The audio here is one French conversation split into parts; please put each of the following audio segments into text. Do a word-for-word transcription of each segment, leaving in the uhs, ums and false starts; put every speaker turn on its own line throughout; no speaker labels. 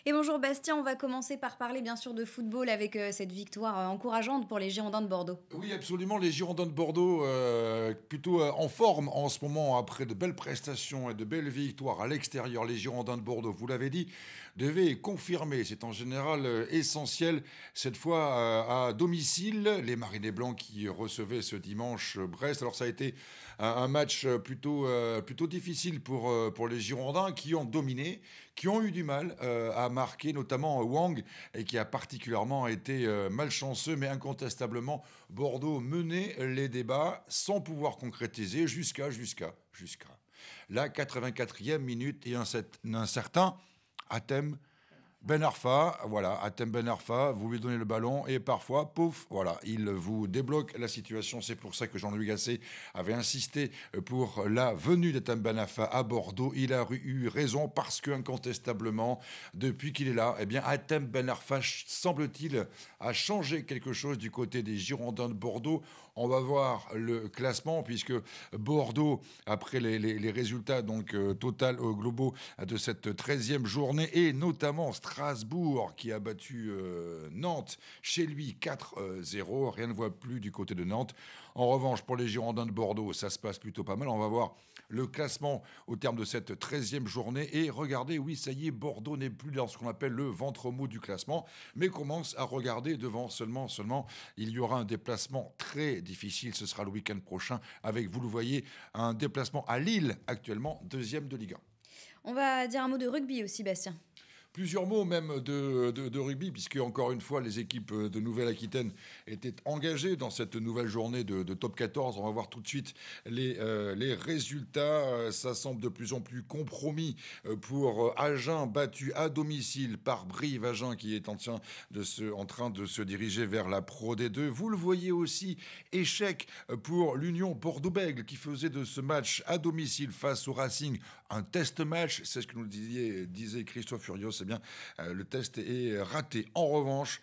Et bonjour Bastien, on va commencer par parler bien sûr de football avec euh, cette victoire euh, encourageante pour les Girondins de Bordeaux.
Oui, absolument. Les Girondins de Bordeaux, euh, plutôt euh, en forme en ce moment, après de belles prestations et de belles victoires à l'extérieur. Les Girondins de Bordeaux, vous l'avez dit, devaient confirmer. C'est en général euh, essentiel. Cette fois, euh, à domicile, les Marinés Blancs qui recevaient ce dimanche euh, Brest. Alors, ça a été un, un match euh, plutôt, euh, plutôt difficile pour, euh, pour les Girondins qui ont dominé, qui ont eu du mal euh, à marquer, notamment euh, Wang, et qui a particulièrement été euh, malchanceux, mais incontestablement. Bordeaux menait les débats sans pouvoir concrétiser jusqu'à, jusqu'à, jusqu'à la quatre-vingt-quatrième minute et un, un certain Hatem Ben Arfa, voilà, Hatem Ben Arfa, vous lui donnez le ballon et parfois, pouf, voilà, il vous débloque la situation. C'est pour ça que Jean-Louis Gasset avait insisté pour la venue d'Hatem Ben Arfa à Bordeaux. Il a eu raison parce que, incontestablement, depuis qu'il est là, eh bien, Hatem Ben Arfa, semble-t-il, a changé quelque chose du côté des Girondins de Bordeaux. On va voir le classement puisque Bordeaux, après les, les, les résultats donc euh, total euh, globaux de cette treizième journée et notamment Strasbourg qui a battu euh, Nantes chez lui quatre zéro. Rien ne voit plus du côté de Nantes. En revanche, pour les Girondins de Bordeaux, ça se passe plutôt pas mal. On va voir le classement au terme de cette treizième journée. Et regardez, oui, ça y est, Bordeaux n'est plus dans ce qu'on appelle le ventre mou du classement, mais commence à regarder devant seulement, seulement. Il y aura un déplacement très difficile. Ce sera le week-end prochain avec, vous le voyez, un déplacement à Lille, actuellement deuxième de Ligue un.
On va dire un mot de rugby aussi Bastien.
Plusieurs mots même de, de, de rugby, puisque encore une fois, les équipes de Nouvelle-Aquitaine étaient engagées dans cette nouvelle journée de, de top quatorze. On va voir tout de suite les, euh, les résultats. Ça semble de plus en plus compromis pour Agen, battu à domicile par Brive. Agen qui est en train de se, en train de se diriger vers la Pro D deux. Vous le voyez aussi, échec pour l'Union Bordeaux-Bègles qui faisait de ce match à domicile face au Racing un test match. C'est ce que nous disait, disait Christophe Furios. Eh bien, euh, le test est raté. En revanche,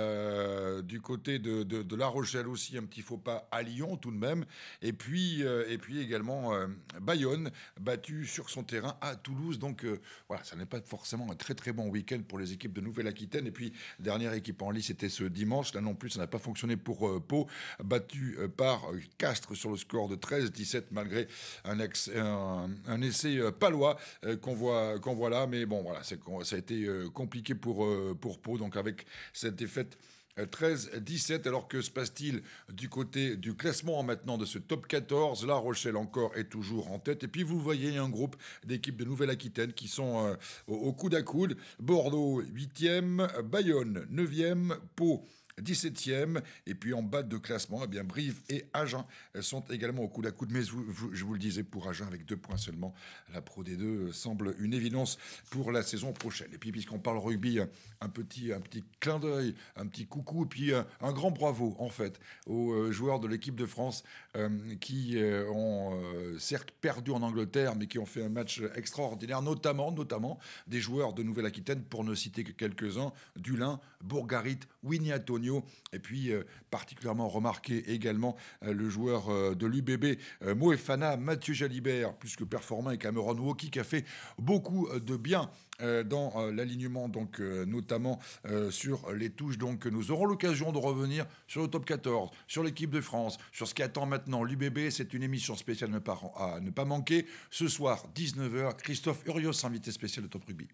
euh, du côté de, de, de La Rochelle aussi, un petit faux pas à Lyon tout de même. Et puis, euh, et puis également euh, Bayonne, battu sur son terrain à Toulouse. Donc euh, voilà, ça n'est pas forcément un très très bon week-end pour les équipes de Nouvelle-Aquitaine. Et puis, dernière équipe en lice, c'était ce dimanche. Là non plus, ça n'a pas fonctionné pour euh, Pau, battu euh, par euh, Castres sur le score de treize dix-sept, malgré un, ex, un, un essai euh, palois euh, qu'on voit, qu'on voit là. Mais bon, voilà, c'est, ça a été compliqué pour, pour Pau, donc avec cette défaite treize dix-sept. Alors que se passe-t-il du côté du classement maintenant de ce top quatorze? La Rochelle encore est toujours en tête. Et puis vous voyez un groupe d'équipes de Nouvelle-Aquitaine qui sont euh, au, au coude à coude. Bordeaux huitième, Bayonne neuvième, Pau dix-septième, et puis en bas de classement, eh bien Brive et Agen sont également au coude à coude. Mais je vous, je vous le disais, pour Agen, avec deux points seulement, la Pro D deux semble une évidence pour la saison prochaine. Et puis, puisqu'on parle rugby, un petit, un petit clin d'œil, un petit coucou, et puis un, un grand bravo, en fait, aux euh, joueurs de l'équipe de France euh, qui euh, ont euh, certes perdu en Angleterre, mais qui ont fait un match extraordinaire, notamment, notamment des joueurs de Nouvelle-Aquitaine, pour ne citer que quelques-uns: Dulin, Bourgarit, Winnie Antonio. Et puis, euh, particulièrement remarqué également euh, le joueur euh, de l'U B B, euh, Moefana, Mathieu Jalibert, plus que performant, et Cameron Woki, qui a fait beaucoup euh, de bien euh, dans euh, l'alignement, donc euh, notamment euh, sur les touches. Donc, nous aurons l'occasion de revenir sur le top quatorze, sur l'équipe de France, sur ce qui attend maintenant l'U B B. C'est une émission spéciale à ne pas, à ne pas manquer. Ce soir, dix-neuf heures, Christophe Urios, invité spécial de Top Rugby.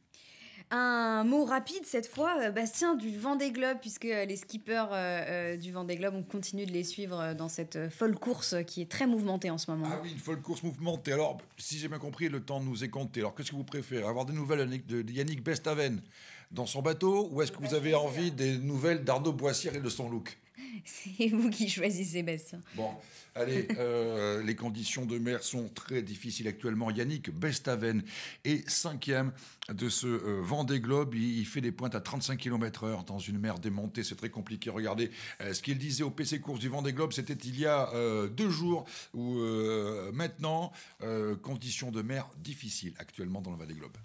Un mot rapide cette fois, euh, Bastien, du Vendée Globe, puisque euh, les skippers euh, euh, du Vendée Globe, on continue de les suivre euh, dans cette euh, folle course euh, qui est très mouvementée en ce moment.
Ah oui, une folle course mouvementée. Alors, si j'ai bien compris, le temps nous est compté. Alors, qu'est-ce que vous préférez? Avoir des nouvelles de Yannick Bestaven dans son bateau, ou est-ce que vous avez envie des nouvelles d'Arnaud Boissière et de son look?
C'est vous qui choisissez, Bastien.
Bon, allez, euh, les conditions de mer sont très difficiles actuellement. Yannick Bestaven est cinquième de ce euh, Vendée Globe. Il, il fait des pointes à trente-cinq kilomètres heure dans une mer démontée. C'est très compliqué. Regardez euh, ce qu'il disait au P C Course du Vendée Globe. C'était il y a euh, deux jours. Ou euh, maintenant, euh, conditions de mer difficiles actuellement dans le Vendée Globe.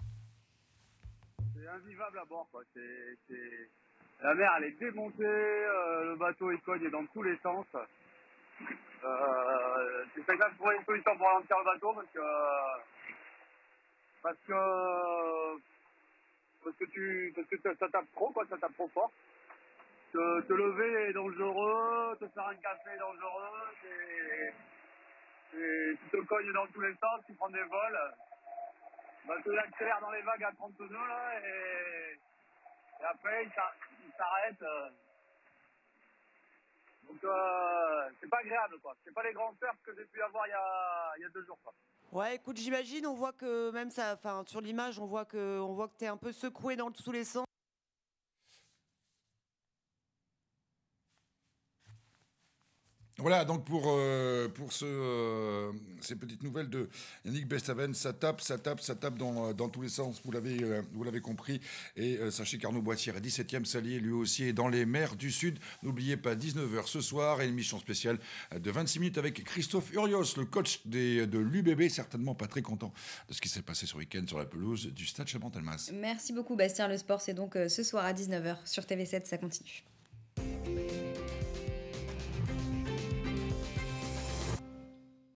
C'est invivable à bord, quoi. C'est, c'est... La mer, elle est démontée, euh, le bateau, il cogne dans tous les sens. Euh, c'est quelqu'un qui trouver une solution pour ralentir le bateau, parce que... Parce que... parce que tu, parce que ça, ça tape trop, quoi, ça tape trop fort. Te, te lever est dangereux, te faire un café est dangereux, c'est, c'est, tu te cognes dans tous les sens, tu prends des vols. Bah, tu accélères dans les vagues à trente nœuds, là, et, et après, il s'ar- il s'arrête. euh. Donc, euh, c'est pas agréable, quoi. C'est pas les grands surfs que j'ai pu avoir il y a, il y a deux jours, quoi.
Ouais, écoute, j'imagine, on voit que même ça, enfin, sur l'image, on voit que, on voit que t'es un peu secoué dans tous les sens.
Voilà, donc pour, euh, pour ce, euh, ces petites nouvelles de Yannick Bestaven, ça tape, ça tape, ça tape dans, dans tous les sens, vous l'avez, euh, vous l'avez compris. Et euh, sachez qu'Arnaud Boissière est dix-septième salier, lui aussi est dans les mers du Sud. N'oubliez pas, dix-neuf heures ce soir, et une émission spéciale de vingt-six minutes avec Christophe Urios, le coach des, de l'U B B, certainement pas très content de ce qui s'est passé ce week-end sur la pelouse du Stade Chabantelmas.
Merci beaucoup Bastien, le sport c'est donc euh, ce soir à dix-neuf heures sur T V sept, ça continue.